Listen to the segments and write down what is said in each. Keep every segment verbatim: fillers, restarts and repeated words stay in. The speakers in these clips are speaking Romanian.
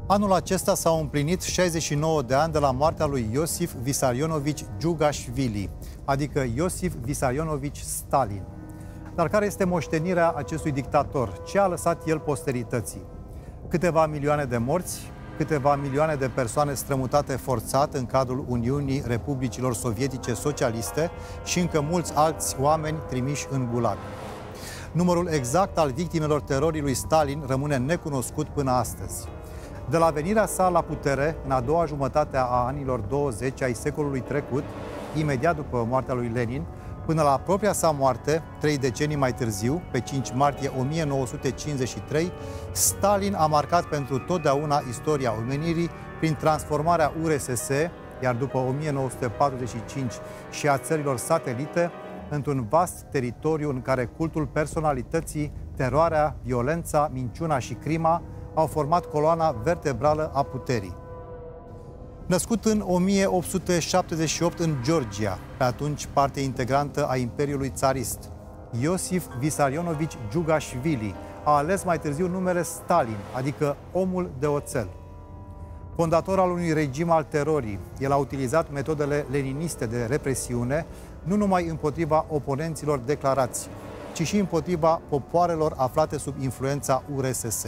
Anul acesta s-au împlinit șaizeci și nouă de ani de la moartea lui Iosif Vissarionovici Djugașvili, adică Iosif Vissarionovici Stalin. Dar care este moștenirea acestui dictator? Ce a lăsat el posterității? Câteva milioane de morți, câteva milioane de persoane strămutate forțat în cadrul Uniunii Republicilor Sovietice Socialiste și încă mulți alți oameni trimiși în gulag. Numărul exact al victimelor terorii lui Stalin rămâne necunoscut până astăzi. De la venirea sa la putere, în a doua jumătate a anilor douăzeci ai secolului trecut, imediat după moartea lui Lenin, până la propria sa moarte, trei decenii mai târziu, pe cinci martie o mie nouă sute cincizeci și trei, Stalin a marcat pentru totdeauna istoria omenirii prin transformarea U R S S, iar după o mie nouă sute patruzeci și cinci și a țărilor satelite, într-un vast teritoriu în care cultul personalității, teroarea, violența, minciuna și crima au format coloana vertebrală a puterii. Născut în o mie opt sute șaptezeci și opt în Georgia, pe atunci parte integrantă a Imperiului Țarist, Iosif Vissarionovici Djugașvili a ales mai târziu numele Stalin, adică omul de oțel. Fondator al unui regim al terorii, el a utilizat metodele leniniste de represiune nu numai împotriva oponenților declarați, ci și împotriva popoarelor aflate sub influența U R S S.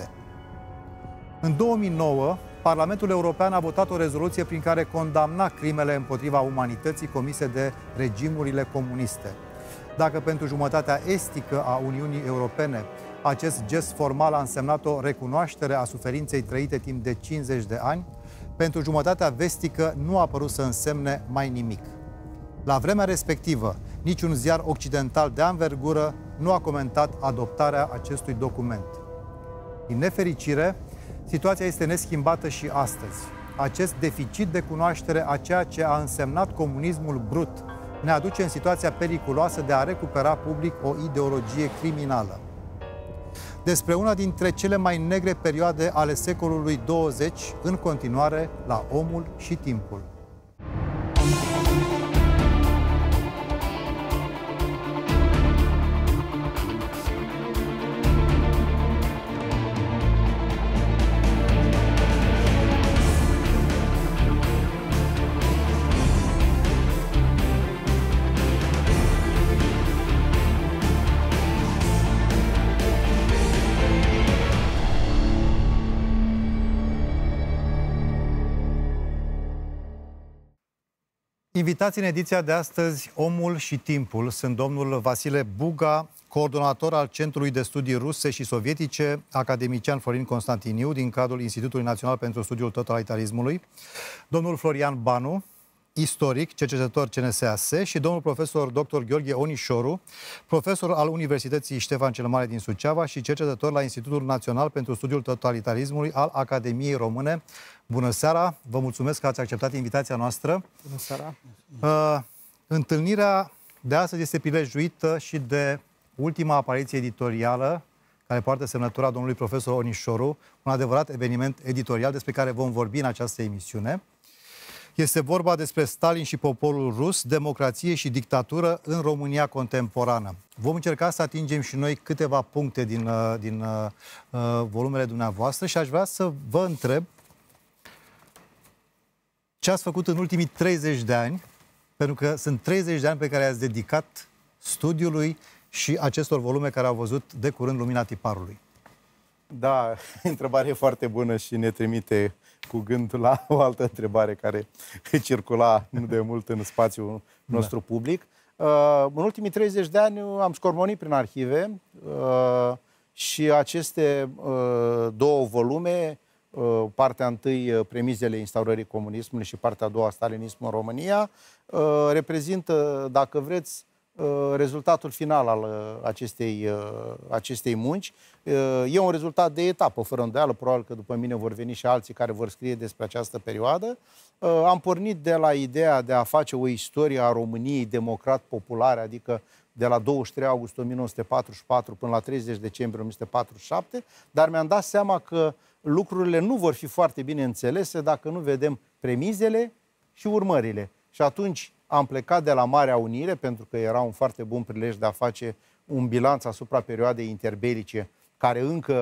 În două mii nouă, Parlamentul European a votat o rezoluție prin care condamna crimele împotriva umanității comise de regimurile comuniste. Dacă pentru jumătatea estică a Uniunii Europene acest gest formal a însemnat o recunoaștere a suferinței trăite timp de cincizeci de ani, pentru jumătatea vestică nu a părut să însemne mai nimic. La vremea respectivă, niciun ziar occidental de anvergură nu a comentat adoptarea acestui document. Din nefericire, situația este neschimbată și astăzi. Acest deficit de cunoaștere a ceea ce a însemnat comunismul brut ne aduce în situația periculoasă de a recupera public o ideologie criminală. Despre una dintre cele mai negre perioade ale secolului douăzeci, în continuare, la Omul și Timpul. Invitați în ediția de astăzi Omul și Timpul sunt domnul Vasile Buga, coordonator al Centrului de Studii Ruse și Sovietice, academician Florin Constantiniu din cadrul Institutului Național pentru Studiul Totalitarismului, domnul Florian Banu, istoric, cercetător C N S A S și domnul profesor doctor Gheorghe Onișoru, profesor al Universității Ștefan cel Mare din Suceava și cercetător la Institutul Național pentru Studiul Totalitarismului al Academiei Române. Bună seara! Vă mulțumesc că ați acceptat invitația noastră. Bună seara! Uh, întâlnirea de astăzi este prilejuită și de ultima apariție editorială care poartă semnătura domnului profesor Onișoru, un adevărat eveniment editorial despre care vom vorbi în această emisiune. Este vorba despre Stalin și poporul rus, democrație și dictatură în România contemporană. Vom încerca să atingem și noi câteva puncte din, din uh, volumele dumneavoastră și aș vrea să vă întreb ce ați făcut în ultimii treizeci de ani, pentru că sunt treizeci de ani pe care i-ați dedicat studiului și acestor volume care au văzut de curând lumina tiparului. Da, întrebare foarte bună și ne trimite cu gândul la o altă întrebare care circula nu de mult în spațiul nostru da. public. Uh, în ultimii treizeci de ani am scormonit prin arhive uh, și aceste uh, două volume, uh, partea întâi, Premizele instaurării comunismului și partea a doua, Stalinismul în România, uh, reprezintă, dacă vreți, rezultatul final al acestei, acestei munci. E un rezultat de etapă, fără îndoială, probabil că după mine vor veni și alții care vor scrie despre această perioadă. Am pornit de la ideea de a face o istorie a României democrat-populare, adică de la douăzeci și trei august o mie nouă sute patruzeci și patru până la treizeci decembrie o mie nouă sute patruzeci și șapte, dar mi-am dat seama că lucrurile nu vor fi foarte bine înțelese dacă nu vedem premizele și urmările. Și atunci am plecat de la Marea Unire, pentru că era un foarte bun prilej de a face un bilanț asupra perioadei interbelice, care încă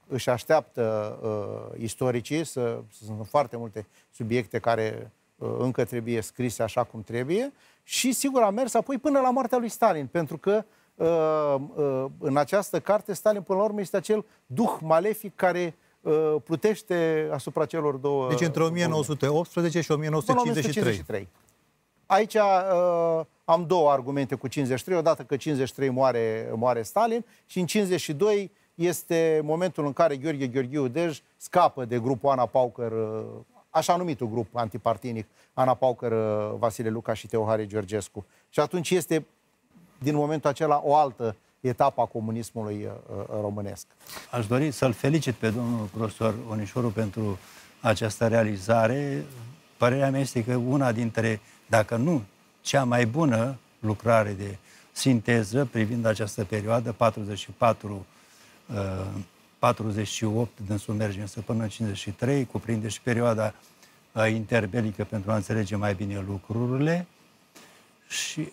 își așteaptă uh, istoricii, să, sunt foarte multe subiecte care uh, încă trebuie scrise așa cum trebuie și sigur a mers apoi până la moartea lui Stalin, pentru că uh, uh, în această carte Stalin până la urmă este acel duh malefic care uh, plutește asupra celor două... Deci între o mie nouă sute optsprezece și o mie nouă sute cincizeci și trei. Aici uh, am două argumente cu cincizeci și trei. Odată că cincizeci și trei moare, moare Stalin și în cincizeci și doi este momentul în care Gheorghe Gheorghiu Dej scapă de grupul Ana Paucăr, uh, așa numitul grup antipartinic, Ana Paucăr, uh, Vasile Luca și Teohare Georgescu. Și atunci este, din momentul acela, o altă etapă a comunismului uh, românesc. Aș dori să-l felicit pe domnul profesor Onișoru pentru această realizare. Părerea mea este că una dintre, dacă nu cea mai bună lucrare de sinteză privind această perioadă, patruzeci și patru patruzeci și opt, dânsul merge însă până în cincizeci și trei, cuprinde și perioada interbelică pentru a înțelege mai bine lucrurile și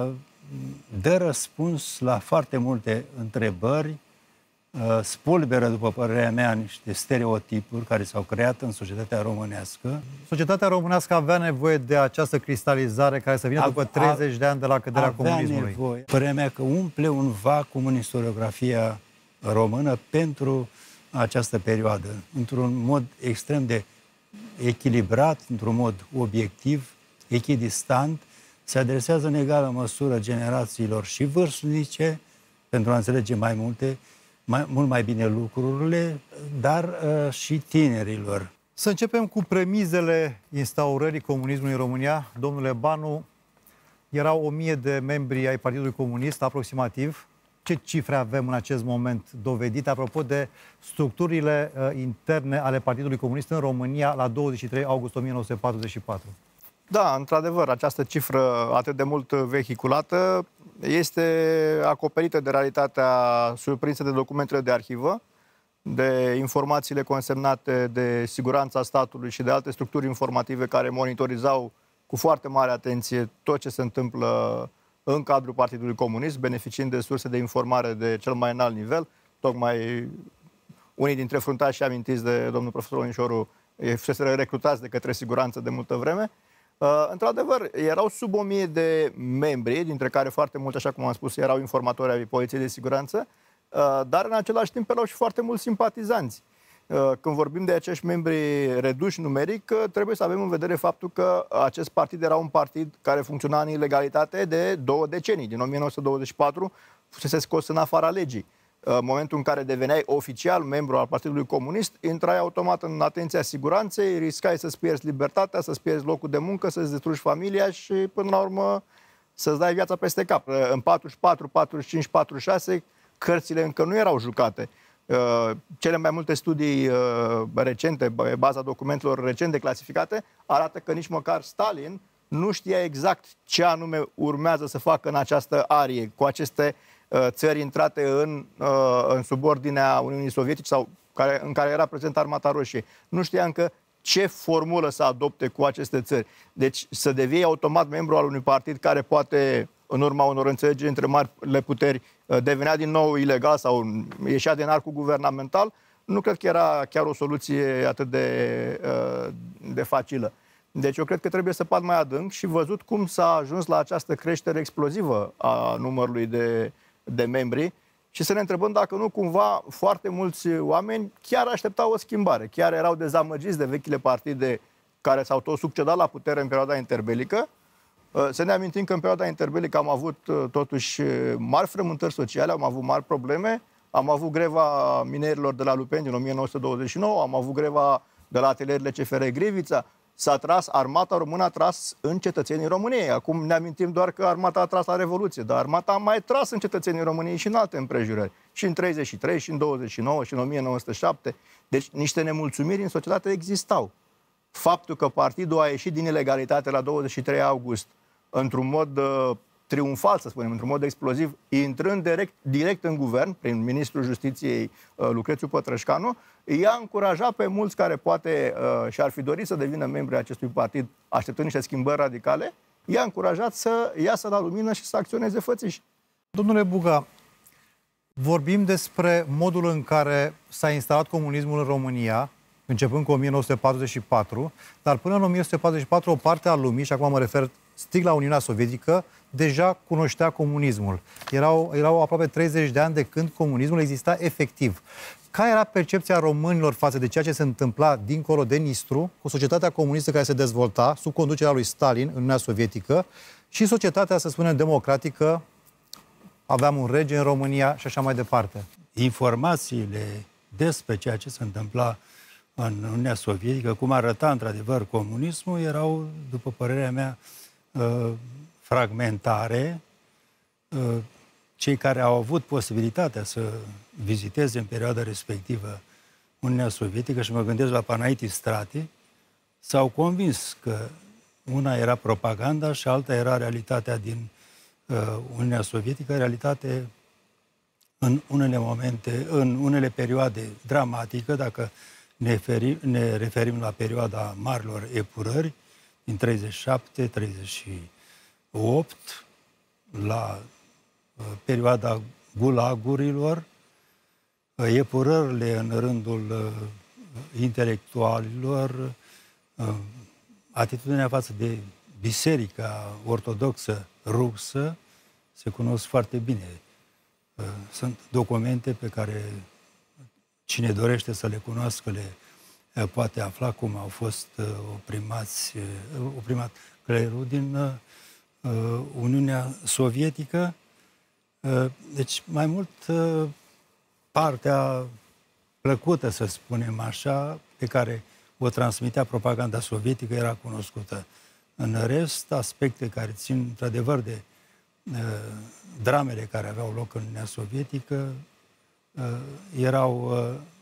dă răspuns la foarte multe întrebări, spulberă, după părerea mea, niște stereotipuri care s-au creat în societatea românească. Societatea românească avea nevoie de această cristalizare care să vină după treizeci de ani de la căderea comunismului. Nevoie. Părerea mea că umple un vacuum în istoriografia română pentru această perioadă, într-un mod extrem de echilibrat, într-un mod obiectiv, echidistant, se adresează în egală măsură generațiilor și vârstnice, pentru a înțelege mai multe, mai, mult mai bine lucrurile, dar uh, și tinerilor. Să începem cu premizele instaurării comunismului în România. Domnule Banu, erau o mie de membri ai Partidului Comunist, aproximativ. Ce cifre avem în acest moment dovedite, apropo de structurile uh, interne ale Partidului Comunist în România la douăzeci și trei august o mie nouă sute patruzeci și patru? Da, într-adevăr, această cifră atât de mult vehiculată este acoperită de realitatea surprinsă de documentele de arhivă, de informațiile consemnate de siguranța statului și de alte structuri informative care monitorizau cu foarte mare atenție tot ce se întâmplă în cadrul Partidului Comunist, beneficiind de surse de informare de cel mai înalt nivel. Tocmai unii dintre fruntașii amintiți de domnul profesor Onișoru fuseseră recrutați de către siguranță de multă vreme. Uh, într-adevăr, erau sub o mie de membri, dintre care foarte mulți, așa cum am spus, erau informatori ai Poliției de Siguranță, uh, dar în același timp erau și foarte mulți simpatizanți. Uh, când vorbim de acești membri reduși numeric, uh, trebuie să avem în vedere faptul că acest partid era un partid care funcționa în ilegalitate de două decenii. Din o mie nouă sute douăzeci și patru fusese scos în afara legii. În momentul în care deveneai oficial membru al Partidului Comunist, intrai automat în atenția siguranței, riscai să-ți pierzi libertatea, să-ți pierzi locul de muncă, să-ți distrugi familia și, până la urmă, să-ți dai viața peste cap. În patruzeci și patru, patruzeci și cinci, patruzeci și șase, cărțile încă nu erau jucate. Cele mai multe studii recente, baza documentelor recent declasificate, arată că nici măcar Stalin nu știa exact ce anume urmează să facă în această arie, cu aceste țări intrate în, în subordinea Uniunii Sovietice sau care, în care era prezent Armata Roșie. Nu știa încă ce formulă să adopte cu aceste țări. Deci să devii automat membru al unui partid care poate, în urma unor înțelegeri între marile puteri, devenea din nou ilegal sau ieșea din arcul guvernamental, nu cred că era chiar o soluție atât de, de facilă. Deci eu cred că trebuie să pat mai adânc și văzut cum s-a ajuns la această creștere explozivă a numărului de de membri și să ne întrebăm dacă nu cumva foarte mulți oameni chiar așteptau o schimbare, chiar erau dezamăgiți de vechile partide care s-au tot succedat la putere în perioada interbelică. Să ne amintim că în perioada interbelică am avut totuși mari frământări sociale, am avut mari probleme, am avut greva minerilor de la Lupeni din o mie nouă sute douăzeci și nouă, am avut greva de la atelierele C F R Grivița, s-a tras, armata română a tras în cetățenii României. Acum ne amintim doar că armata a tras la Revoluție, dar armata a mai tras în cetățenii României și în alte împrejurări. Și în treizeci și trei, și în douăzeci și nouă, și în o mie nouă sute șapte. Deci niște nemulțumiri în societate existau. Faptul că partidul a ieșit din ilegalitate la douăzeci și trei august într-un mod uh, triumfal, să spunem, într-un mod exploziv, intrând direct, direct în guvern, prin ministrul Justiției uh, Lucrețiu Pătrășcanu, i-a încurajat pe mulți care poate uh, și-ar fi dorit să devină membri acestui partid, așteptând niște schimbări radicale, i-a încurajat să iasă la lumină și să acționeze fățiși. Domnule Buga, Vorbim despre modul în care s-a instalat comunismul în România, începând cu o mie nouă sute patruzeci și patru, dar până în o mie nouă sute patruzeci și patru o parte a lumii, și acum mă refer strict la Uniunea Sovietică, deja cunoștea comunismul. Erau, erau aproape treizeci de ani de când comunismul exista efectiv. Care era percepția românilor față de ceea ce se întâmpla dincolo de Nistru, cu societatea comunistă care se dezvolta sub conducerea lui Stalin în Uniunea Sovietică și societatea, să spunem, democratică, aveam un rege în România și așa mai departe? Informațiile despre ceea ce se întâmpla în Uniunea Sovietică, cum arăta într-adevăr comunismul, erau, după părerea mea, fragmentare. Cei care au avut posibilitatea să viziteze în perioada respectivă Uniunea Sovietică, și mă gândesc la Panaitis Strati, s-au convins că una era propaganda și alta era realitatea din uh, Uniunea Sovietică, realitate în unele momente, în unele perioade dramatică, dacă ne, feri, ne referim la perioada marilor epurări, din treizeci și șapte treizeci și opt, la uh, perioada gulagurilor, uh, epurările în rândul uh, intelectualilor, uh, atitudinea față de Biserica Ortodoxă Rusă se cunosc foarte bine. Sunt documente pe care cine dorește să le cunoască le poate afla cum au fost oprimați, oprimat clerul din Uniunea Sovietică. Deci, mai mult, partea plăcută, să spunem așa, pe care o transmitea propaganda sovietică era cunoscută. În rest, aspecte care țin, într-adevăr, de uh, dramele care aveau loc în Uniunea Sovietică uh, erau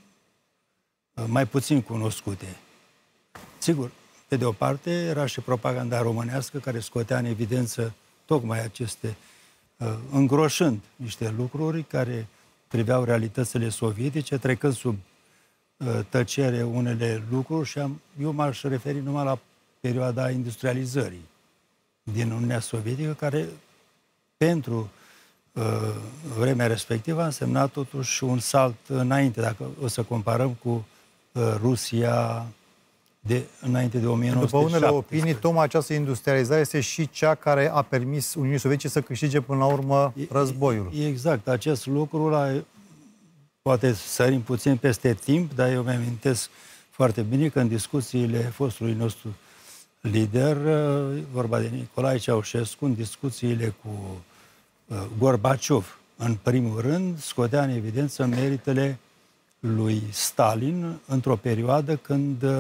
uh, mai puțin cunoscute. Sigur, pe de o parte, era și propaganda românească care scotea în evidență tocmai aceste, uh, îngroșând niște lucruri care priveau realitățile sovietice, trecând sub tăcere unele lucruri, și am, eu m-aș referi numai la perioada industrializării din Uniunea Sovietică, care pentru uh, vremea respectivă a însemnat totuși un salt înainte, dacă o să comparăm cu uh, Rusia de înainte de o mie nouă sute șaptesprezece. După unele opinii, tocmai această industrializare este și cea care a permis Uniunii Sovietice să câștige până la urmă războiul. Exact, acest lucru la poate sărim puțin peste timp, dar eu mi-amintesc foarte bine că în discuțiile fostului nostru lider, vorba de Nicolae Ceaușescu, în discuțiile cu uh, Gorbaciov, în primul rând, scotea în evidență meritele lui Stalin într-o perioadă când uh,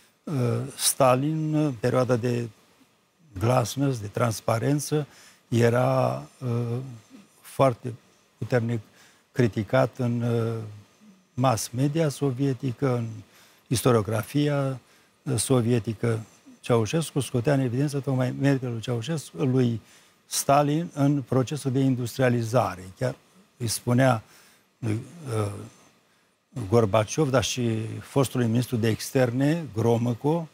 Stalin, perioada de glasnost, de transparență, era uh, foarte puternic criticat în uh, mass media sovietică, în istoriografia uh, sovietică. Ceaușescu scotea în evidență tocmai meritele lui Ceaușescu, lui Stalin în procesul de industrializare. Chiar îi spunea lui uh, Gorbaciov, dar și fostului ministru de externe, Gromyko,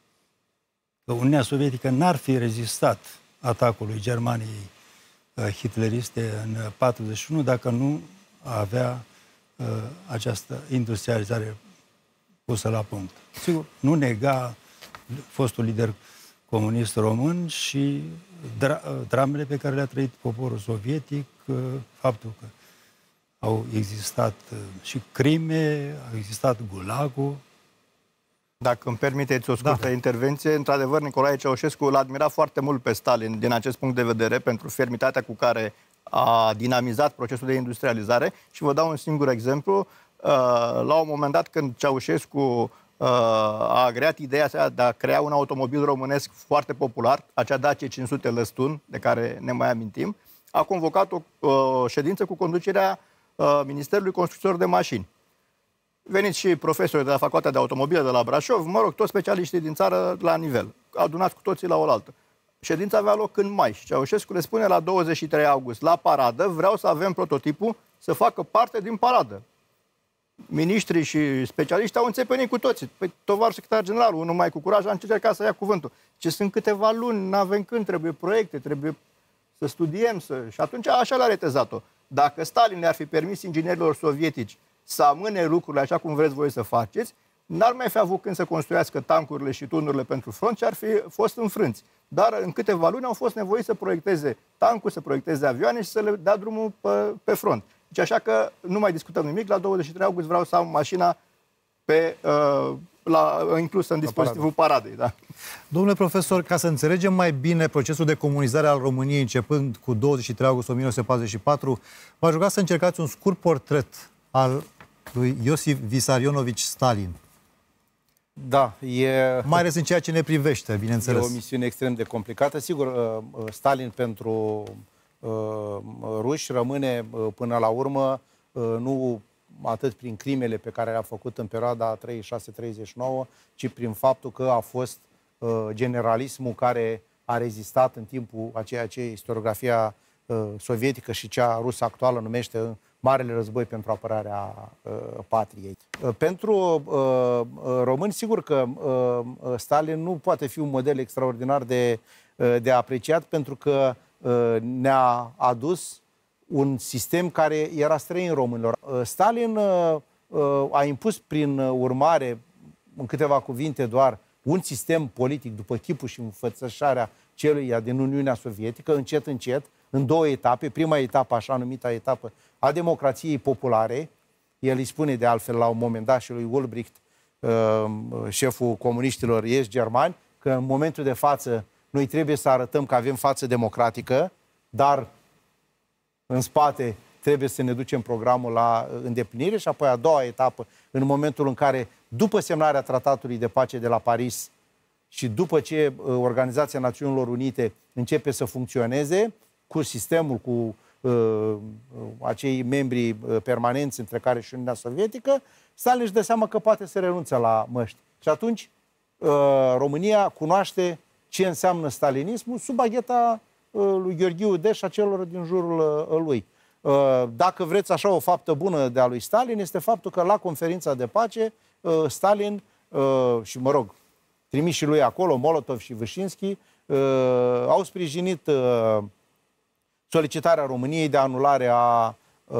că Uniunea Sovietică n-ar fi rezistat atacului Germaniei uh, hitleriste în patruzeci și unu dacă nu avea uh, această industrializare pusă la punct. Sigur, nu nega fostul lider comunist român și dra dramele pe care le-a trăit poporul sovietic, uh, faptul că au existat uh, și crime, au existat gulagul. Dacă îmi permiteți o scurtă da. intervenție, într-adevăr, Nicolae Ceaușescu l-a admirat foarte mult pe Stalin din acest punct de vedere, pentru fermitatea cu care a dinamizat procesul de industrializare. Și vă dau un singur exemplu. La un moment dat, când Ceaușescu a agreat ideea de a crea un automobil românesc foarte popular, acea Dacia cinci sute Lăstun, de care ne mai amintim, a convocat o ședință cu conducerea Ministerului Construcților de Mașini. Veniți și profesori de la Facultatea de Automobile de la Brașov, mă rog, toți specialiștii din țară la nivel. Adunați cu toții la oaltă. Ședința avea loc în mai și Ceaușescu le spune la douăzeci și trei august, la paradă, vreau să avem prototipul să facă parte din paradă. Miniștrii și specialiștii au înțepenit cu toții. Păi, tovarăș secretar general, unul mai cu curaj, a încercat să ia cuvântul. Ce sunt câteva luni, n-avem când, trebuie proiecte, trebuie să studiem, să... și atunci așa l-a retezat-o. Dacă Stalin le-ar fi permis inginerilor sovietici să amâne lucrurile așa cum vreți voi să faceți, n-ar mai fi avut când să construiască tancurile și turnurile pentru front și ar fi fost înfrânți. Dar în câteva luni au fost nevoiți să proiecteze tancuri, să proiecteze avioane și să le dea drumul pe, pe front. Deci așa că nu mai discutăm nimic. La douăzeci și trei august vreau să am mașina pe, uh, la, inclusă în dispozitivul paradei. Da. Domnule profesor, ca să înțelegem mai bine procesul de comunizare al României începând cu douăzeci și trei august o mie nouă sute patruzeci și patru, v-aș ruga să încercați un scurt portret al lui Iosif Visarionovici Stalin. Da, e... Mai ales în ceea ce ne privește, bineînțeles. E o misiune extrem de complicată. Sigur, Stalin pentru ruși rămâne până la urmă nu atât prin crimele pe care le-a făcut în perioada treizeci și șase treizeci și nouă, ci prin faptul că a fost generalismul care a rezistat în timpul a ceea ce istoriografia sovietică și cea rusă actuală numește Marele Război pentru apărarea uh, patriei. Uh, pentru uh, români, sigur că uh, Stalin nu poate fi un model extraordinar de, uh, de apreciat, pentru că uh, ne-a adus un sistem care era străin românilor. Uh, Stalin uh, uh, a impus prin urmare, în câteva cuvinte doar, un sistem politic după chipul și înfățășarea celuia din Uniunea Sovietică, încet, încet, în două etape. Prima etapă, așa numita etapă a democrației populare. El îi spune de altfel la un moment dat și lui Ulbricht, șeful comuniștilor est-germani, că în momentul de față noi trebuie să arătăm că avem față democratică, dar în spate trebuie să ne ducem programul la îndeplinire. Și apoi a doua etapă, în momentul în care, după semnarea Tratatului de Pace de la Paris și după ce Organizația Națiunilor Unite începe să funcționeze cu sistemul, cu uh, acei membri permanenți, între care și Uniunea Sovietică, Stalin își dă seama că poate să renunțe la măști. Și atunci uh, România cunoaște ce înseamnă stalinismul sub bagheta uh, lui Gheorghe Udea și a celor din jurul uh, lui. Uh, dacă vreți așa o faptă bună de a lui Stalin, este faptul că la conferința de pace uh, Stalin uh, și, mă rog, trimișii lui acolo, Molotov și Vâșinski, uh, au sprijinit uh, solicitarea României de anulare a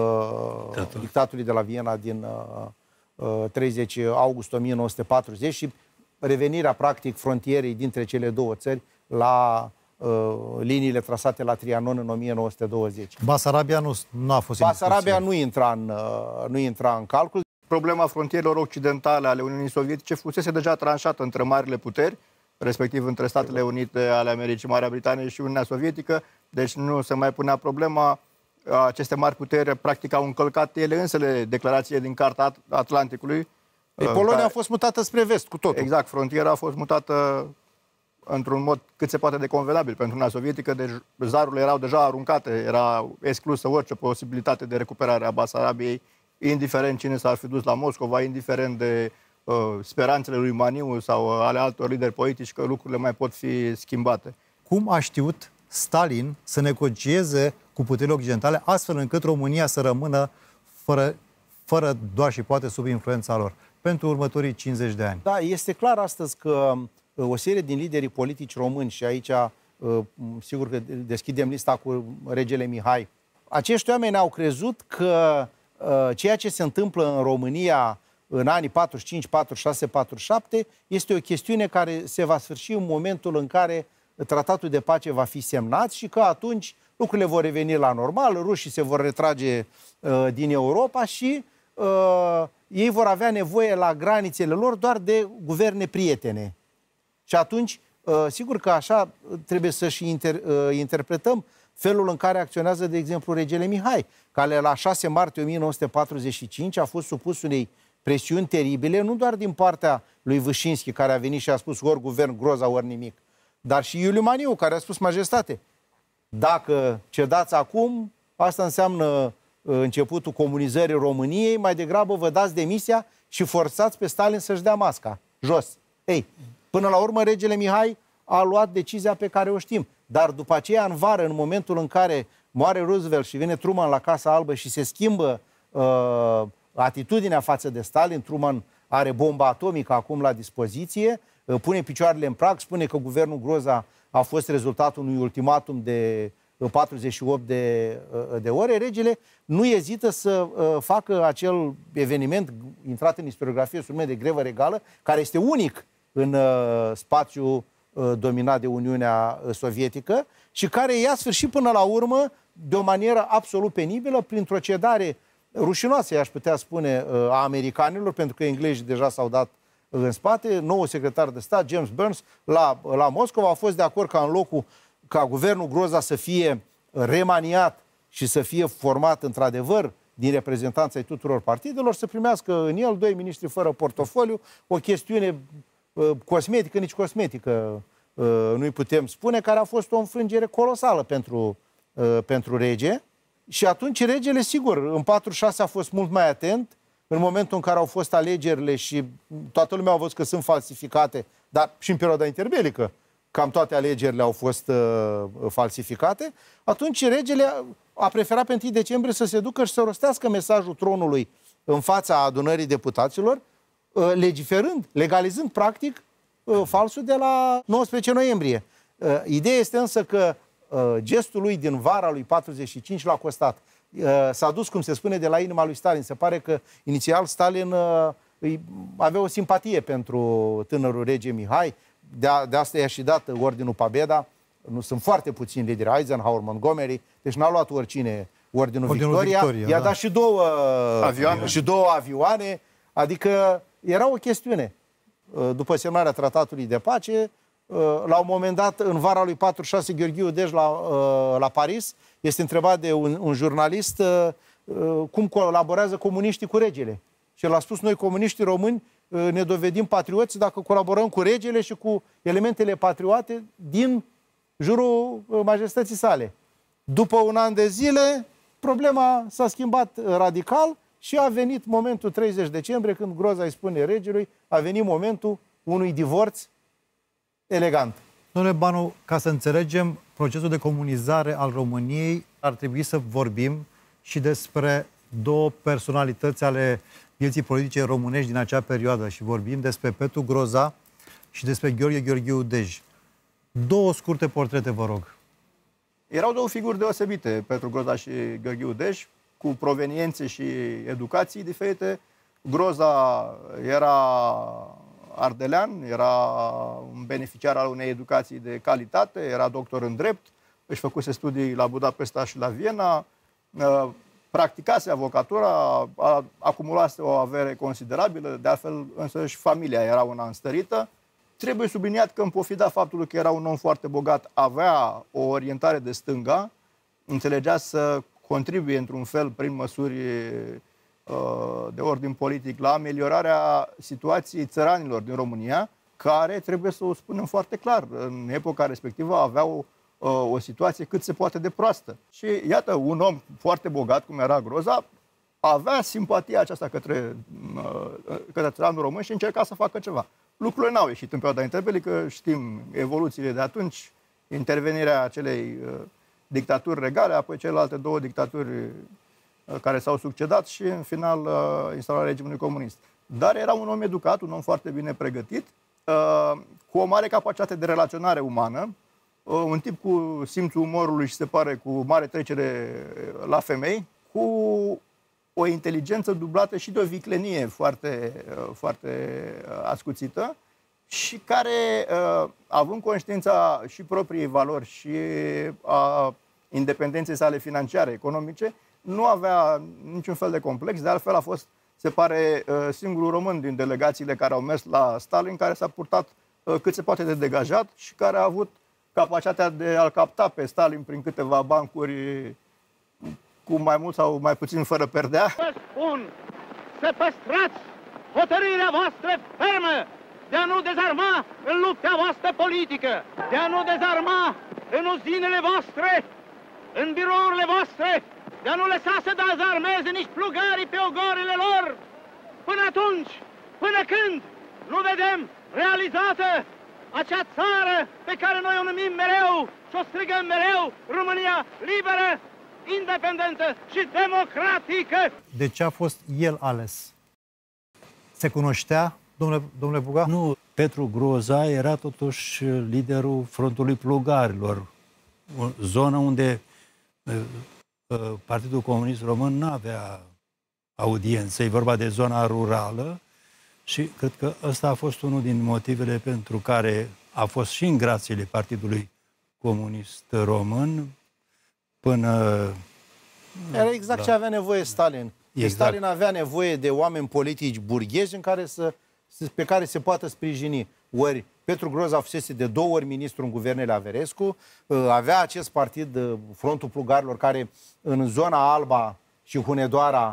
uh, dictatului de la Viena din uh, treizeci august o mie nouă sute patruzeci și revenirea practic frontierei dintre cele două țări la uh, liniile trasate la Trianon în o mie nouă sute douăzeci. Basarabia nu, nu a fost Basarabia nu intra în, uh, nu intra în calcul. Problema frontierelor occidentale ale Uniunii Sovietice fusese deja tranșată între marile puteri, respectiv între Statele Unite ale Americii, Marea Britanie și Uniunea Sovietică, deci nu se mai punea problema. Aceste mari puteri practic au încălcat ele însele declarațiile din Carta Atlanticului. Ei, Polonia care... a fost mutată spre vest cu totul. Exact, frontiera a fost mutată într-un mod cât se poate de convenabil pentru Uniunea Sovietică, deci zarurile erau deja aruncate, era exclusă orice posibilitate de recuperare a Basarabiei, indiferent cine s-ar fi dus la Moscova, indiferent de uh, speranțele lui Maniu sau ale altor lideri politici că lucrurile mai pot fi schimbate. Cum a știut Stalin să negocieze cu puterile occidentale astfel încât România să rămână fără, fără doar și poate sub influența lor pentru următorii cincizeci de ani? Da, este clar astăzi că o serie din liderii politici români, și aici sigur că deschidem lista cu regele Mihai, acești oameni au crezut că ceea ce se întâmplă în România în anii patruzeci și cinci, patruzeci și șase, patruzeci și șapte este o chestiune care se va sfârși în momentul în care tratatul de pace va fi semnat și că atunci lucrurile vor reveni la normal, rușii se vor retrage uh, din Europa și uh, ei vor avea nevoie la granițele lor doar de guverne prietene. Și atunci, uh, sigur că așa trebuie să și inter, uh, interpretăm felul în care acționează, de exemplu, regele Mihai, care la șase martie o mie nouă sute patruzeci și cinci a fost supus unei presiuni teribile, nu doar din partea lui Vâșinski, care a venit și a spus ori guvern groza, ori nimic, dar și Iuliu Maniu, care a spus: majestate, dacă cedați acum, asta înseamnă începutul comunizării României, mai degrabă vă dați demisia și forțați pe Stalin să-și dea masca jos. Ei, până la urmă, regele Mihai a luat decizia pe care o știm. Dar după aceea, în vară, în momentul în care moare Roosevelt și vine Truman la Casa Albă și se schimbă uh, atitudinea față de Stalin, Truman are bomba atomică acum la dispoziție, uh, pune picioarele în prag, spune că guvernul Groza a fost rezultatul unui ultimatum de patruzeci și opt de, de ore, regele nu ezită să facă acel eveniment intrat în istoriografie sub numele de grevă regală, care este unic în spațiul dominat de Uniunea Sovietică și care i-a sfârșit până la urmă de o manieră absolut penibilă, printr-o cedare rușinoasă, aș putea spune, a americanilor, pentru că englezii deja s-au dat în spate. Noul secretar de stat, James Burns, la, la Moscova a fost de acord ca în locul ca guvernul Groza să fie remaniat și să fie format într-adevăr din reprezentanța ai tuturor partidelor, să primească în el doi miniștri fără portofoliu, o chestiune uh, cosmetică, nici cosmetică uh, nu-i putem spune, care a fost o înfrângere colosală pentru, uh, pentru rege. Și atunci regele, sigur, în patruzeci și șase a fost mult mai atent, în momentul în care au fost alegerile și toată lumea a văzut că sunt falsificate, dar și în perioada interbelică, cam toate alegerile au fost uh, falsificate, atunci regele a preferat pe întâi decembrie să se ducă și să rostească mesajul tronului în fața adunării deputaților, uh, legiferând, legalizând practic uh, falsul de la nouăsprezece noiembrie. Uh, ideea este însă că uh, gestul lui din vara lui patruzeci și cinci l-a costat. Uh, s-a dus, cum se spune, de la inima lui Stalin. Se pare că inițial Stalin uh, îi avea o simpatie pentru tânărul rege Mihai. De, a, de asta i-a și dat ordinul Pobeda. Nu sunt foarte puțini lideri, Eisenhower, Montgomery, deci n-a luat oricine ordinul, ordinul Victoria. Victoria I-a da. dat și două avioane. și două avioane, adică era o chestiune. După semnarea tratatului de pace, la un moment dat, în vara lui patruzeci și șase, Gheorghiu Dej la, la Paris este întrebat de un, un jurnalist cum colaborează comuniștii cu regele. Și el a spus, noi comuniștii români ne dovedim patrioți dacă colaborăm cu regele și cu elementele patriote din jurul majestății sale. După un an de zile, problema s-a schimbat radical și a venit momentul treizeci decembrie, când Groza îi spune regelui, a venit momentul unui divorț elegant. Domnule Banu, ca să înțelegem procesul de comunizare al României, ar trebui să vorbim și despre două personalități ale vieții politice românești din acea perioadă și vorbim despre Petru Groza și despre Gheorghe Gheorghiu Dej. Două scurte portrete, vă rog. Erau două figuri deosebite, Petru Groza și Gheorghiu Dej, cu proveniențe și educații diferite. Groza era ardelean, era un beneficiar al unei educații de calitate, era doctor în drept, își făcuse studii la Budapesta și la Viena, practicase avocatura, acumulase o avere considerabilă, de altfel însă și familia era una înstărită. Trebuie subliniat că, în pofida faptului că era un om foarte bogat, avea o orientare de stânga, înțelegea să contribuie într-un fel, prin măsuri de ordin politic, la ameliorarea situației țăranilor din România, care, trebuie să o spunem foarte clar, în epoca respectivă aveau o situație cât se poate de proastă. Și iată, un om foarte bogat, cum era Groza, avea simpatia aceasta către, către țăranul român și încerca să facă ceva. Lucrurile n-au ieșit în perioada interbelică, știm evoluțiile de atunci, intervenirea acelei dictaturi regale, apoi celelalte două dictaturi care s-au succedat și, în final, instalarea regimului comunist. Dar era un om educat, un om foarte bine pregătit, cu o mare capacitate de relaționare umană, un tip cu simțul umorului și, se pare, cu mare trecere la femei, cu o inteligență dublată și de o viclenie foarte, foarte ascuțită și care, având conștiința și propriei valori și a independenței sale financiare, economice, nu avea niciun fel de complex. De altfel a fost, se pare, singurul român din delegațiile care au mers la Stalin care s-a purtat cât se poate de degajat și care a avut capacitatea de a-l capta pe Stalin prin câteva bancuri cu mai mult sau mai puțin fără perdea. Vă spun să păstrați hotărârea voastră fermă de a nu dezarma în lupta voastră politică, de a nu dezarma în uzinele voastre, în birourile voastre, de a nu lăsa să dezarmeze nici plugarii pe ogorile lor, până atunci, până când nu vedem realizată acea țară pe care noi o numim mereu și o strigăm mereu, România liberă, independentă și democratică. De ce a fost el ales? Se cunoștea, domnule, domnule Buga? Nu, Petru Groza era totuși liderul frontului plugarilor, o zonă unde Partidul Comunist Român nu avea audiență, e vorba de zona rurală și cred că ăsta a fost unul din motivele pentru care a fost și în grațiile Partidului Comunist Român până... Era exact la... ce avea nevoie Stalin. Exact. Stalin avea nevoie de oameni politici burghezi în care să, pe care se poată sprijini. Ori Petru Groza fusese de două ori ministru în guvernele Averescu, avea acest partid, Frontul Plugarilor, care în zona Alba și Hunedoara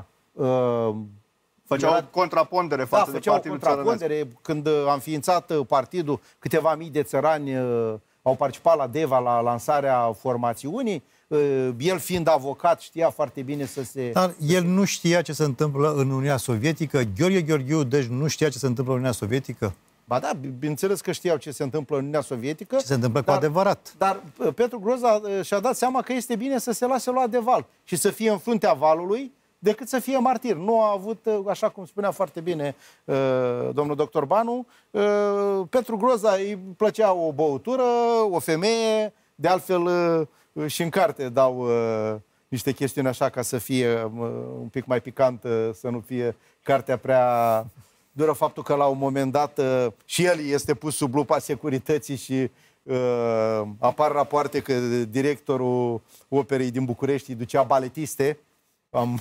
făceau era... contrapondere față da, de făceau partidul contrapondere. Țărănesc. Când a înființat partidul, câteva mii de țărani au participat la Deva, la lansarea formațiunii. El fiind avocat știa foarte bine să se... Dar el nu știa ce se întâmplă în Uniunea Sovietică? Gheorghe Gheorghiu Dej nu știa ce se întâmplă în Uniunea Sovietică? Ba da, bineînțeles că știau ce se întâmplă în Uniunea Sovietică. Ce se întâmplă dar, cu adevărat. Dar Petru Groza și-a dat seama că este bine să se lase luat de val și să fie în fruntea valului decât să fie martir. Nu a avut, așa cum spunea foarte bine uh, domnul doctor Banu, uh, Petru Groza îi plăcea o băutură, o femeie, de altfel uh, și în carte dau uh, niște chestiuni așa ca să fie uh, un pic mai picant, uh, să nu fie cartea prea dură. Faptul că la un moment dat uh, și el este pus sub lupa securității și uh, apar rapoarte că directorul operei din București îi ducea baletiste. Am...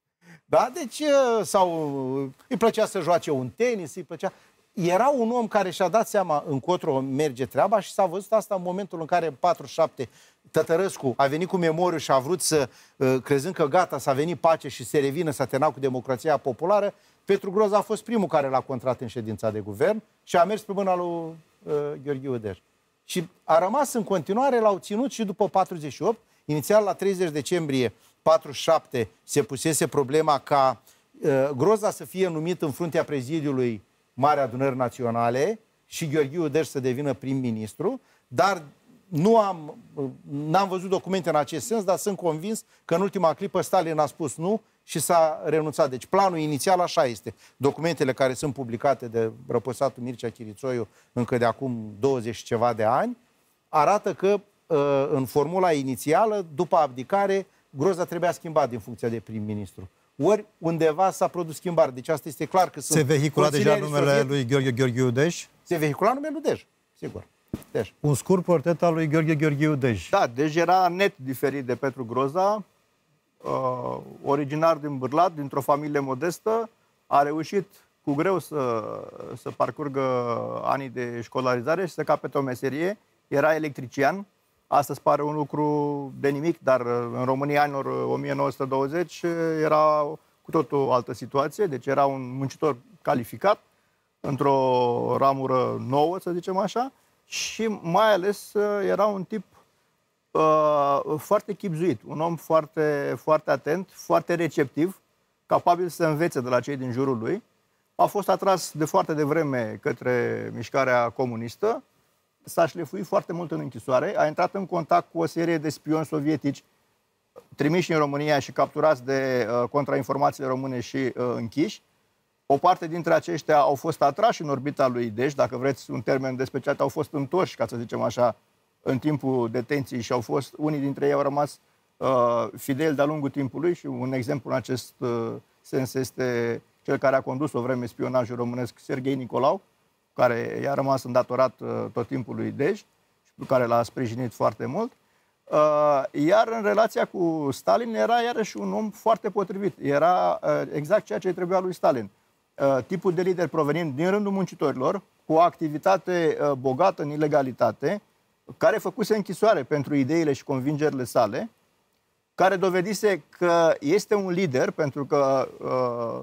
Da, deci, sau îi plăcea să joace un tenis, îi plăcea... Era un om care și-a dat seama încotro merge treaba și s-a văzut asta în momentul în care în patruzeci și șapte Tătărescu a venit cu memoriu și a vrut să, crezând că gata, s-a venit pace și se revină, s-a terminat cu democrația populară. Petru Groza a fost primul care l-a contrat în ședința de guvern și a mers pe mâna lui uh, Gheorghiu Dej. Și a rămas în continuare, l-au ținut și după patruzeci și opt. Inițial, la treizeci decembrie patruzeci și șapte, se pusese problema ca uh, Groza să fie numit în fruntea prezidiului Marii Adunări Naționale și Gheorghiu Dej să devină prim-ministru, dar nu am, n-am văzut documente în acest sens, dar sunt convins că în ultima clipă Stalin a spus nu și s-a renunțat. Deci planul inițial așa este. Documentele care sunt publicate de răposatul Mircea Chirițoiu încă de acum douăzeci și ceva de ani arată că în formula inițială, după abdicare, Groza trebuia schimbat din funcția de prim-ministru. Ori undeva s-a produs schimbare. Deci asta este clar că sunt... Se vehicula deja numele soviet... lui Gheorghe Gheorghiu Dej? Se vehicula numele lui Dej, sigur. Dej. Un scurt portret al lui Gheorghe Gheorghiu Dej. Da, Dej era net diferit de Petru Groza, uh, originar din Bârlat, dintr-o familie modestă, a reușit cu greu să, să parcurgă anii de școlarizare și să capete o meserie. Era electrician. Astăzi pare un lucru de nimic, dar în România anilor o mie nouă sute douăzeci era cu totul o altă situație. Deci era un muncitor calificat într-o ramură nouă, să zicem așa, și mai ales era un tip uh, foarte chibzuit, un om foarte, foarte atent, foarte receptiv, capabil să învețe de la cei din jurul lui. A fost atras de foarte devreme către mișcarea comunistă, s-a șlefuit foarte mult în închisoare, a intrat în contact cu o serie de spioni sovietici trimiși în România și capturați de uh, contrainformațiile române și uh, închiși. O parte dintre aceștia au fost atrași în orbita lui Dej, dacă vreți un termen de specialitate, au fost întorși, ca să zicem așa, în timpul detenției și au fost, unii dintre ei au rămas uh, fideli de-a lungul timpului și un exemplu în acest uh, sens este cel care a condus o vreme spionajul românesc, Serghei Nicolau, care i-a rămas îndatorat uh, tot timpul lui Dej și pe care l-a sprijinit foarte mult. Uh, iar în relația cu Stalin era iarăși un om foarte potrivit. Era uh, exact ceea ce trebuia lui Stalin. Uh, tipul de lider provenind din rândul muncitorilor, cu o activitate uh, bogată în ilegalitate, care făcuse închisoare pentru ideile și convingerile sale, care dovedise că este un lider, pentru că uh,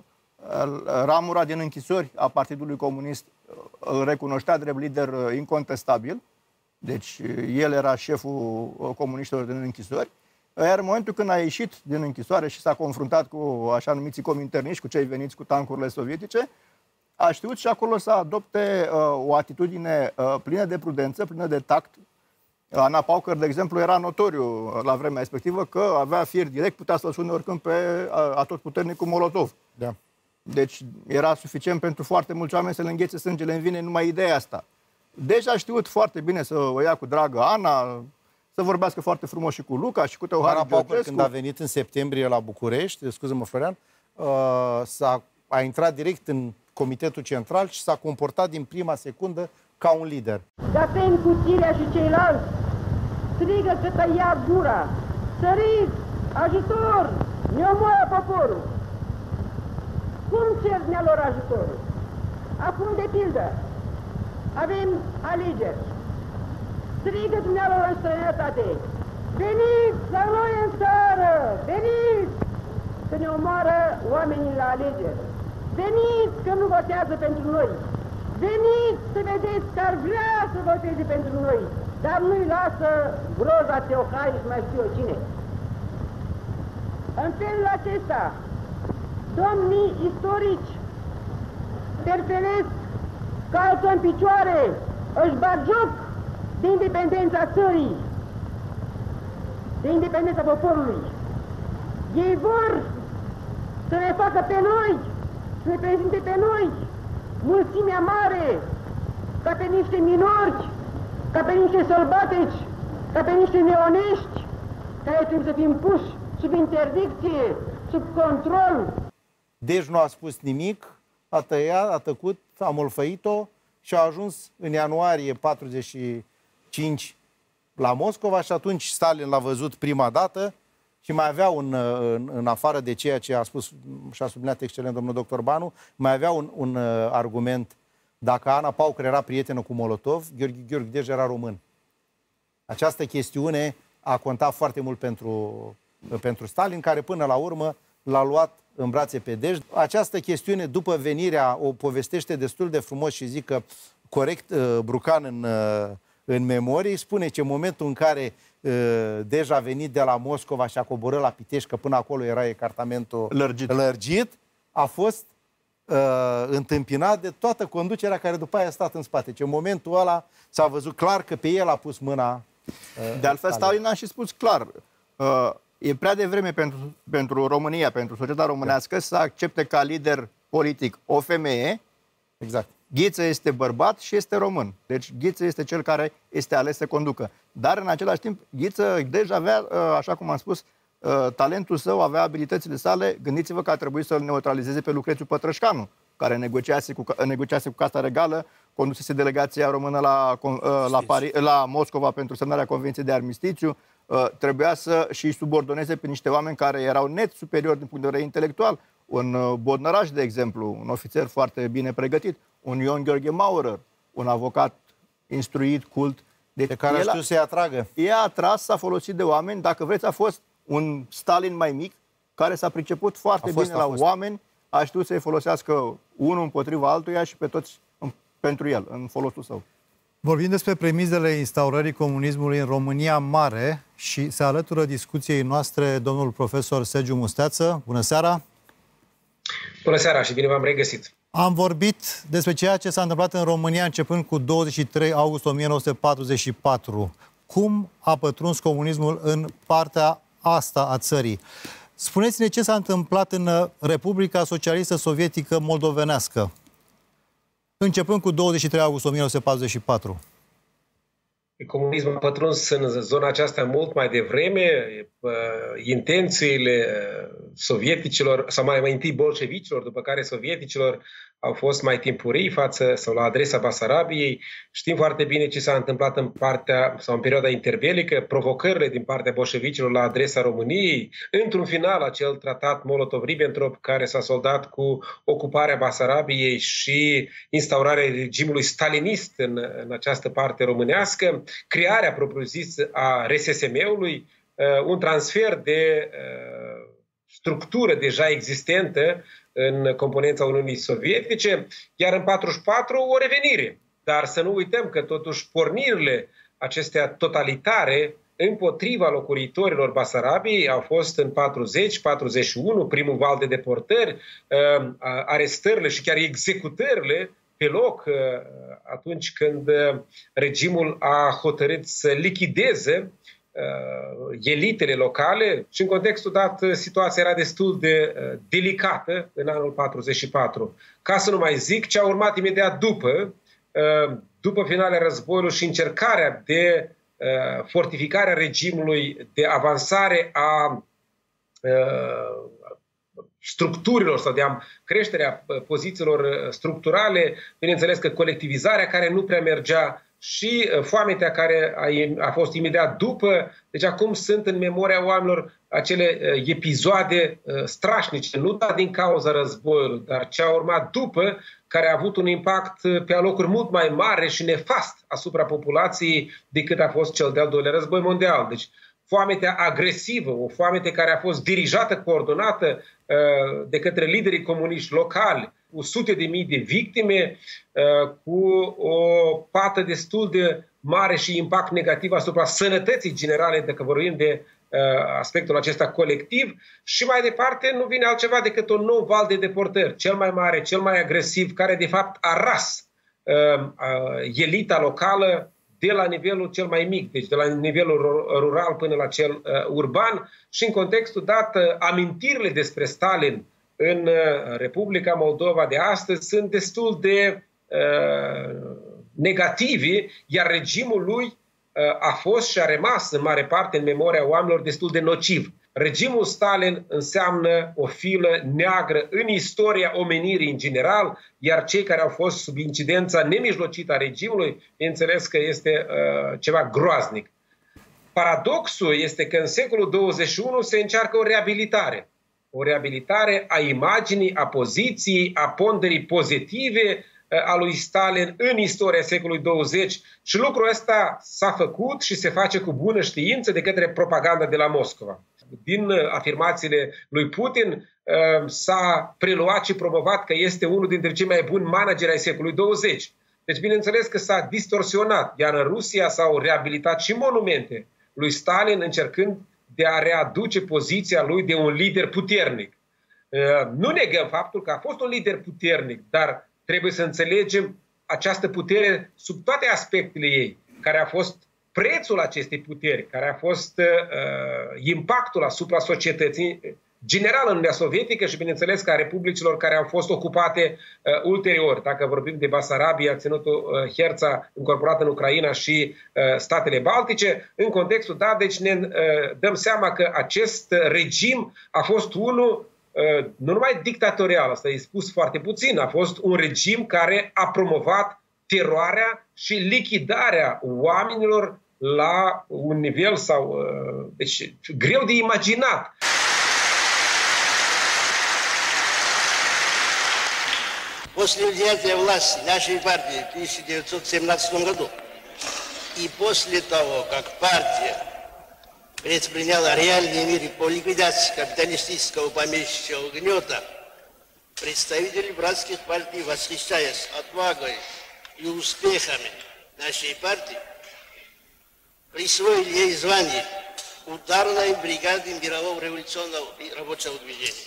ramura din închisori a Partidului Comunist îl recunoștea drept lider incontestabil, deci el era șeful comuniștilor din închisori, iar în momentul când a ieșit din închisoare și s-a confruntat cu așa numiții cominterniști, cu cei veniți cu tancurile sovietice, a știut și acolo să adopte uh, o atitudine uh, plină de prudență, plină de tact. Ana Paucăr, de exemplu, era notoriu la vremea respectivă că avea fir direct, putea să-l sune oricând pe atotputernicul Molotov. Da. Deci era suficient pentru foarte mulți oameni să le înghețe sângele în vine numai ideea asta. Deci a știut foarte bine să o ia cu dragă Ana, să vorbească foarte frumos și cu Luca și cu Teohari Georgescu. Când a venit în septembrie la București, scuză-mă, Florian, uh, s-a, a intrat direct în Comitetul Central și s-a comportat din prima secundă ca un lider. Daten, Cuțirea și ceilalți strigă că tăia gura. Săriți! Ajutor! Ne omoară poporul! Cum cer dumnealor ajutorul? Acum, de pildă, avem alegeri. Strigă dumnealor în străinătate. Veniți la noi în țară! Veniți! Că ne omoară oamenii la alegeri. Veniți că nu votează pentru noi. Veniți să vedeți că ar vrea să voteze pentru noi, dar nu-i lasă groza Teohari și mai știu eu cine. În felul acesta, domnii istorici terpenesc, calcă în picioare, își bat joc de independența țării, de independența poporului. Ei vor să ne facă pe noi, să ne prezinte pe noi, mulțimea mare, ca pe niște minori, ca pe niște sălbateci, ca pe niște neonești, care trebuie să fim puși sub interdicție, sub control. Deci nu a spus nimic, a tăiat, a tăcut, a molfăit-o și a ajuns în ianuarie patruzeci și cinci la Moscova și atunci Stalin l-a văzut prima dată și mai avea un, în, în afară de ceea ce a spus și a subliniat excelent domnul doctor Banu, mai avea un, un argument. Dacă Ana Pauker era prietenă cu Molotov, Gheorghe Gheorghideș era român. Această chestiune a contat foarte mult pentru, pentru Stalin, care până la urmă l-a luat în brațe pe Dej. Această chestiune, după venirea, o povestește destul de frumos și zic că corect Brucan în, în memorie, spune că în momentul în care Dej a venit de la Moscova și a coborât la Pitești, că până acolo era ecartamentul lărgit, lărgit a fost uh, întâmpinat de toată conducerea care după aia a stat în spate. Ce în momentul ăla s-a văzut clar că pe el a pus mâna. Uh, de altfel, Stalin a și spus clar, uh, e prea devreme pentru, pentru România, pentru societatea românească, da, să accepte ca lider politic o femeie. Exact. Ghiță este bărbat și este român. Deci Ghiță este cel care este ales să conducă. Dar în același timp, Ghiță deja avea, așa cum am spus, talentul său, avea abilitățile sale. Gândiți-vă că a trebuit să-l neutralizeze pe Lucrețiu Pătrășcanu, care negociase cu, negociase cu Casa Regală, condusese delegația română la, la, Paris, la Moscova pentru semnarea Convenției de Armistițiu. Trebuia să și subordoneze pe niște oameni care erau net superiori din punct de vedere intelectual. Un Bodnăraș, de exemplu, un ofițer foarte bine pregătit, un Ion Gheorghe Maurer, un avocat instruit, cult. Deci pe care a știut să-i atragă. E atras, s-a folosit de oameni. Dacă vreți, a fost un Stalin mai mic, care s-a priceput foarte fost, bine la fost. oameni, a știut să-i folosească unul împotriva altuia și pe toți pentru el, în folosul său. Vorbim despre premizele instaurării comunismului în România Mare și se alătură discuției noastre domnul profesor Sergiu Musteață. Bună seara! Bună seara și bine v-am regăsit! Am vorbit despre ceea ce s-a întâmplat în România începând cu douăzeci și trei august o mie nouă sute patruzeci și patru. Cum a pătruns comunismul în partea asta a țării? Spuneți-ne ce s-a întâmplat în Republica Socialistă Sovietică Moldovenească, începând cu douăzeci și trei august o mie nouă sute patruzeci și patru. Comunismul a pătruns în zona aceasta mult mai devreme. Intențiile sovieticilor, sau mai, mai întâi bolșevicilor, după care sovieticilor, au fost mai timpurii față sau la adresa Basarabiei. Știm foarte bine ce s-a întâmplat în partea sau în perioada interbelică, provocările din partea bolșevicilor la adresa României. Într-un final, acel tratat Molotov-Ribbentrop, care s-a soldat cu ocuparea Basarabiei și instaurarea regimului stalinist în, în această parte românească, crearea propriu-zisă a R S S M-ului, un transfer de structură deja existentă în componența Uniunii Sovietice, iar în patruzeci și patru o revenire. Dar să nu uităm că totuși pornirile acestea totalitare împotriva locuitorilor Basarabiei au fost în patruzeci patruzeci și unu, primul val de deportări, arestările și chiar executările pe loc atunci când regimul a hotărât să lichideze elitele locale și în contextul dat situația era destul de delicată în anul patruzeci și patru. Ca să nu mai zic ce a urmat imediat după, după finalul războiului și încercarea de fortificarea regimului, de avansare a structurilor sau de creșterea pozițiilor structurale, bineînțeles că colectivizarea care nu prea mergea și foametea care a, a fost imediat după. Deci acum sunt în memoria oamenilor acele uh, episoade uh, strașnice, nu doar din cauza războiului, dar ce a urmat după, care a avut un impact pe alocuri mult mai mare și nefast asupra populației decât a fost cel de-al doilea război mondial. Deci foametea agresivă, o foamete care a fost dirijată, coordonată uh, de către liderii comuniști locali, cu sute de mii de victime, uh, cu o pată destul de mare și impact negativ asupra sănătății generale, dacă vorbim de uh, aspectul acesta colectiv, și mai departe nu vine altceva decât un nou val de deportări, cel mai mare, cel mai agresiv, care de fapt a ras uh, uh, elita locală de la nivelul cel mai mic, deci de la nivelul rural până la cel uh, urban, și în contextul dat, uh, amintirile despre Stalin în uh, Republica Moldova de astăzi sunt destul de uh, negative, iar regimul lui uh, a fost și a rămas în mare parte în memoria oamenilor destul de nociv. Regimul Stalin înseamnă o filă neagră în istoria omenirii în general, iar cei care au fost sub incidența nemijlocită a regimului, bineînțeles că este uh, ceva groaznic. Paradoxul este că în secolul douăzeci și unu se încearcă o reabilitare. O reabilitare a imaginii, a poziției, a ponderii pozitive a lui Stalin în istoria secolului douăzeci, și lucrul ăsta s-a făcut și se face cu bună știință de către propaganda de la Moscova. Din afirmațiile lui Putin s-a preluat și promovat că este unul dintre cei mai buni manageri ai secolului douăzeci. Deci bineînțeles că s-a distorsionat, iar în Rusia s-au reabilitat și monumente lui Stalin, încercând de a readuce poziția lui de un lider puternic. Nu negăm faptul că a fost un lider puternic, dar trebuie să înțelegem această putere sub toate aspectele ei, care a fost prețul acestei puteri, care a fost uh, impactul asupra societății general în Uniunea Sovietică și, bineînțeles, că a republicilor care au fost ocupate uh, ulterior. Dacă vorbim de Basarabia, ținutul uh, Herța, încorporat în Ucraina, și uh, statele Baltice, în contextul dat, deci ne uh, dăm seama că acest regim a fost unul nu numai dictatorial, asta e spus foarte puțin, a fost un regim care a promovat teroarea și lichidarea oamenilor la un nivel sau, deci, greu de imaginat. После взятия власти нашей партии в тысяча девятьсот семнадцатом году и после того, как партия предприняла реальные меры по ликвидации капиталистического помещичьего гнета, представители братских партий, восхищаясь отвагой и успехами нашей партии, присвоили ей звание ударной бригады мирового революционного и рабочего движения.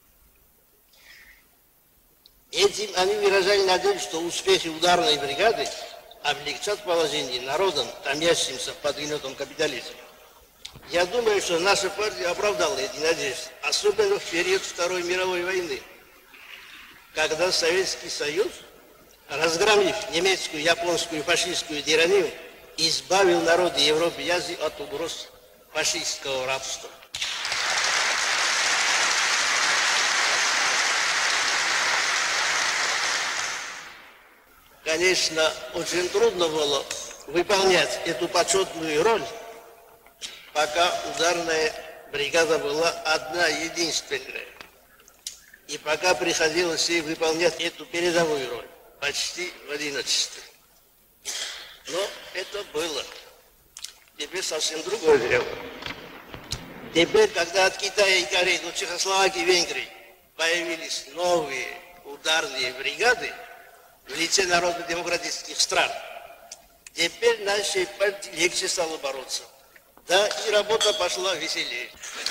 Этим они выражали надежду, что успехи ударной бригады облегчат положение народам, томящимся под гнетом капитализма. Я думаю, что наша партия оправдала эти надежды, особенно в период Второй мировой войны, когда Советский Союз, разгромив немецкую, японскую и фашистскую тиранию, избавил народы Европы и Азии от угроз фашистского рабства. Конечно, очень трудно было выполнять эту почетную роль, пока ударная бригада была одна единственная. И пока приходилось ей выполнять эту передовую роль, почти в одиночестве. Но это было. Теперь совсем другое дело. Теперь, когда от Китая и Кореи до Чехословакии и Венгрии появились новые ударные бригады в лице народно-демократических стран, теперь нашей партии легче стало бороться. Да, и работа пошла веселее.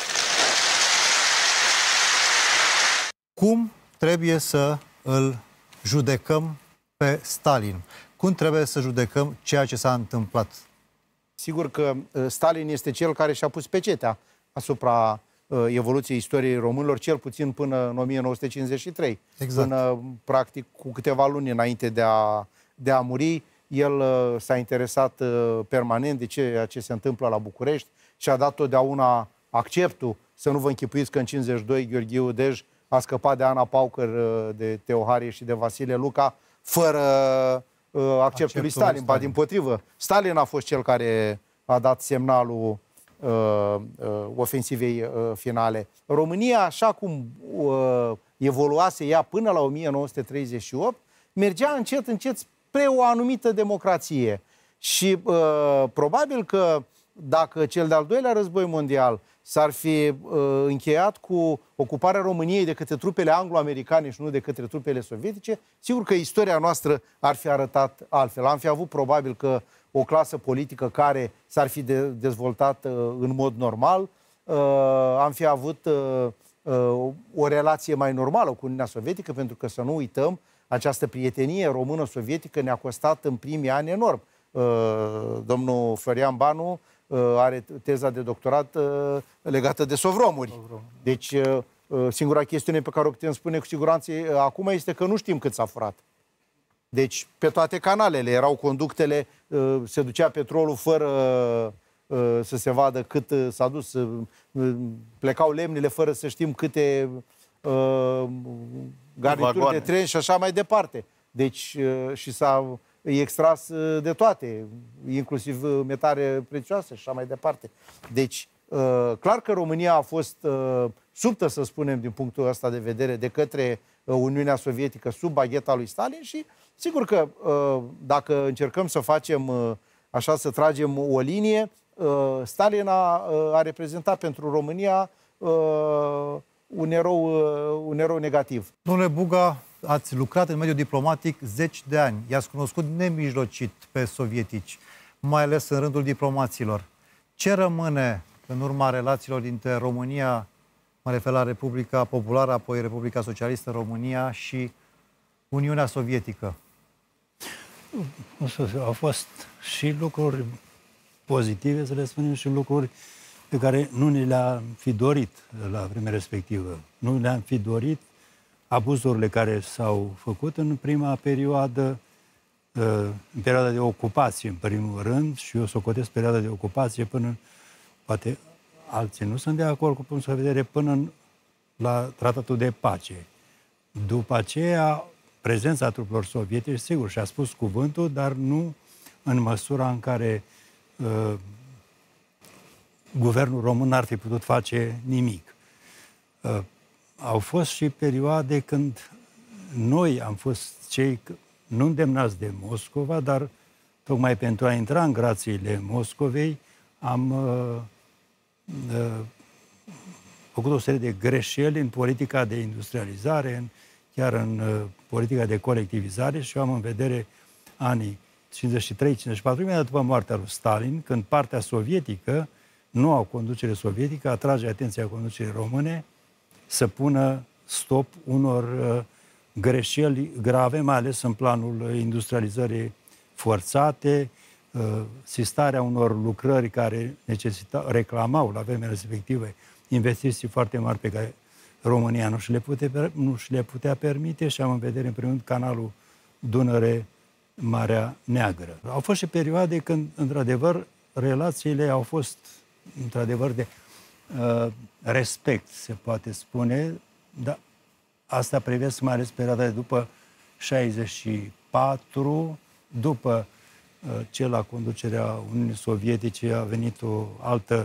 Cum trebuie să îl judecăm pe Stalin? Cum trebuie să judecăm ceea ce s-a întâmplat? Sigur că Stalin este cel care și-a pus pecetea asupra uh, evoluției istoriei românilor, cel puțin până în o mie nouă sute cincizeci și trei. Exact. Până, practic, cu câteva luni înainte de a, de a muri. El uh, s-a interesat uh, permanent de ceea ce se întâmplă la București și a dat totdeauna acceptul. Să nu vă închipuiți că în cincizeci și doi Gheorghe Udej a scăpat de Ana Paucăr, uh, de Teoharie și de Vasile Luca fără uh, acceptul, acceptul lui Stalin. Ba dimpotrivă, Stalin a fost cel care a dat semnalul uh, uh, ofensivei uh, finale. România, așa cum uh, evoluase ea până la o mie nouă sute treizeci și opt, mergea încet, încet spre o anumită democrație. Și uh, probabil că dacă cel de-al doilea război mondial s-ar fi uh, încheiat cu ocuparea României de către trupele anglo-americane și nu de către trupele sovietice, sigur că istoria noastră ar fi arătat altfel. Am fi avut probabil că o clasă politică care s-ar fi de dezvoltat uh, în mod normal, uh, am fi avut uh, uh, o relație mai normală cu Uniunea Sovietică, pentru că să nu uităm, această prietenie română-sovietică ne-a costat în primii ani enorm. Uh, domnul Florian Banu uh, are teza de doctorat uh, legată de sovromuri. Deci uh, singura chestiune pe care o putem spune cu siguranță uh, acum este că nu știm cât s-a furat. Deci pe toate canalele erau conductele, uh, se ducea petrolul fără uh, să se vadă cât uh, s-a dus, uh, plecau lemnele fără să știm câte uh, garnituri Vagoane. de tren și așa mai departe. Deci uh, și s-a extras uh, de toate, inclusiv uh, metale prețioase și așa mai departe. Deci uh, clar că România a fost uh, subtă, să spunem, din punctul ăsta de vedere, de către uh, Uniunea Sovietică sub bagheta lui Stalin și sigur că uh, dacă încercăm să facem uh, așa, să tragem o linie, uh, Stalin a, uh, a reprezentat pentru România uh, un erou, uh, un erou negativ. Domnule Buga, ați lucrat în mediul diplomatic zeci de ani. I-ați cunoscut nemijlocit pe sovietici, mai ales în rândul diplomaților. Ce rămâne în urma relațiilor dintre România, mă refer la Republica Populară, apoi Republica Socialistă România și Uniunea Sovietică? Au fost și lucruri pozitive, să le spunem, și lucruri pe care nu ne le-am fi dorit la vremea respectivă. Nu le-am fi dorit abuzurile care s-au făcut în prima perioadă, în perioada de ocupație, în primul rând, și eu socotesc perioada de ocupație până, poate alții nu sunt de acord cu punctul de vedere, până în, la tratatul de pace. După aceea, prezența trupelor sovietice, sigur, și-a spus cuvântul, dar nu în măsura în care uh, guvernul român n-ar fi putut face nimic. Uh, au fost și perioade când noi am fost cei, nu îndemnați de Moscova, dar tocmai pentru a intra în grațiile Moscovei, am uh, uh, făcut o serie de greșeli în politica de industrializare, în, chiar în uh, politica de colectivizare, și eu am în vedere anii cincizeci și trei cincizeci și patru, imediat după moartea lui Stalin, când partea sovietică, noua conducere sovietică, atrage atenția conducerii române să pună stop unor uh, greșeli grave, mai ales în planul industrializării forțate, uh, sistarea unor lucrări care necesitau, reclamau la vremea respectivă investiții foarte mari pe care România nu și le putea, nu și le putea permite, și am în vedere, în primul rând, canalul Dunăre-Marea Neagră. Au fost și perioade când, într-adevăr, relațiile au fost, într-adevăr, de uh, respect, se poate spune, dar asta privesc mai ales perioada de după șaizeci și patru, după uh, ce la conducerea Uniunii Sovietice a venit o altă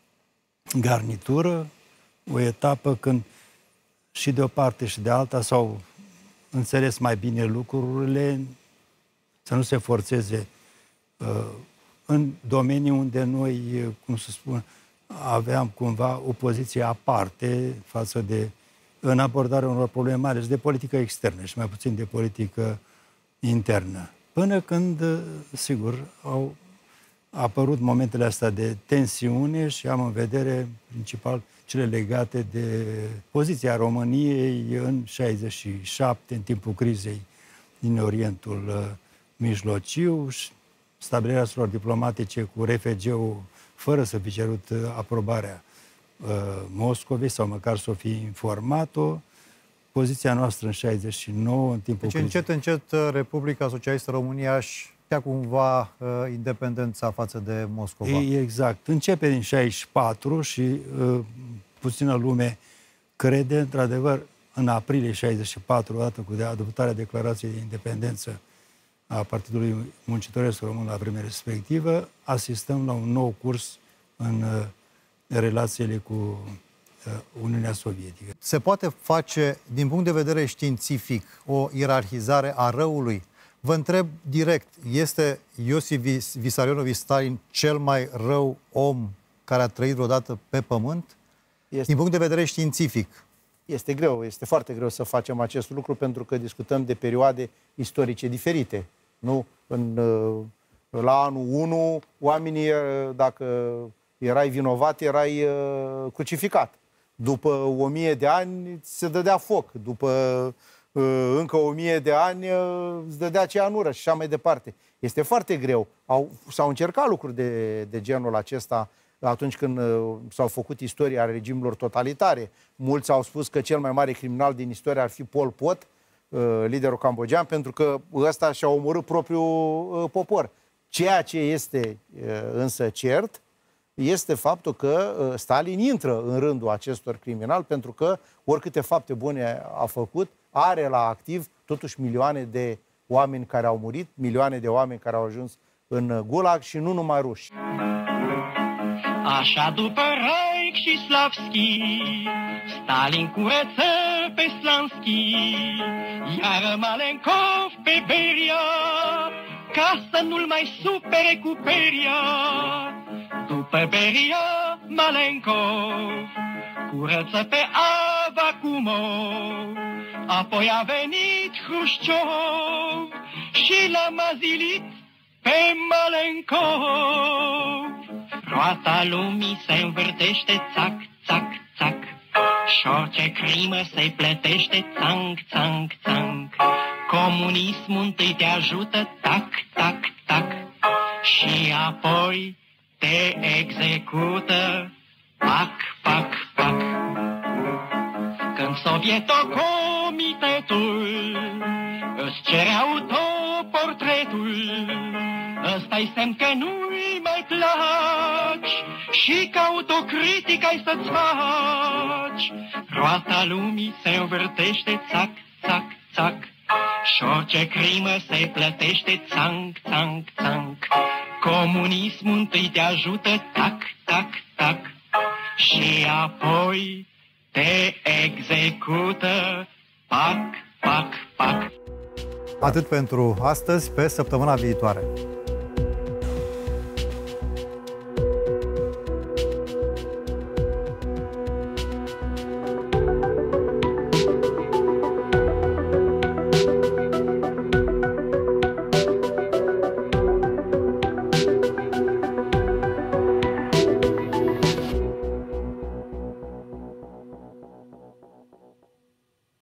garnitură, o etapă când și de o parte și de alta s-au înțeles mai bine lucrurile, să nu se forțeze uh, în domenii unde noi, cum să spun, aveam cumva o poziție aparte față de, în abordarea unor probleme, mai ales de politică externă și mai puțin de politică internă. Până când, sigur, au apărut momentele astea de tensiune și am în vedere principal cele legate de poziția României în șaizeci și șapte, în timpul crizei din Orientul Mijlociu, stabilirea surilor diplomatice cu R F G-ul fără să fi cerut aprobarea uh, Moscovei sau măcar să o fi informat-o, poziția noastră în șaizeci și nouă, în timpul deci încet, încet, Republica Socialistă România își cumva uh, independența față de Moscova. Exact. Începe din șaizeci și patru și uh, puțină lume crede, într-adevăr, în aprilie șaizeci și patru, odată cu adoptarea declarației de independență a Partidului Muncitoresc Român la vremea respectivă, asistăm la un nou curs în uh, relațiile cu uh, Uniunea Sovietică. Se poate face, din punct de vedere științific, o ierarhizare a răului? Vă întreb direct, este Iosif Vissarionovici Stalin cel mai rău om care a trăit vreodată pe pământ? Este... Din punct de vedere științific. Este greu, este foarte greu să facem acest lucru pentru că discutăm de perioade istorice diferite. Nu? În, la anul unu, oamenii, dacă erai vinovat, erai crucificat. După o mie de ani se dădea foc. După încă o mie de ani îți dădea cianură și așa mai departe. Este foarte greu. Au, s-au încercat lucruri de, de genul acesta atunci când uh, s-au făcut istoria regimurilor totalitare. Mulți au spus că cel mai mare criminal din istorie ar fi Pol Pot, uh, liderul cambogian, pentru că ăsta și-a omorât propriul uh, popor. Ceea ce este uh, însă cert este faptul că uh, Stalin intră în rândul acestor criminali, pentru că oricâte fapte bune a făcut, are la activ totuși milioane de oameni care au murit, milioane de oameni care au ajuns în gulag și nu numai ruși. Așa după Reich și Slavski, Stalin curăță pe Slansky, iar Malenkov pe Beria, ca să nu-l mai supere cu Beria. După Beria, Malenkov curăță pe Avakumov, apoi a venit Hrușciov și l-a mazilit pe Malenkov. Roata lumii se învârtește, țac, țac, țac, și orice crimă se plătește, țanc, țanc, țanc. Comunismul întâi te ajută, tac, tac, tac, și apoi te execută, pac, pac, pac. Când Sovietocomitetul îți cere autoportretul, ăsta-i semn că nu-i mai placi și că autocritic ai să-ți faci. Roata lumii se învârtește, țac, țac, țac, și orice crimă se plătește, țanc, țanc, țanc. Comunismul întâi te ajută, tac, tac, tac, și apoi te execută, pac, pac, pac. Atât pentru astăzi, pe săptămâna viitoare.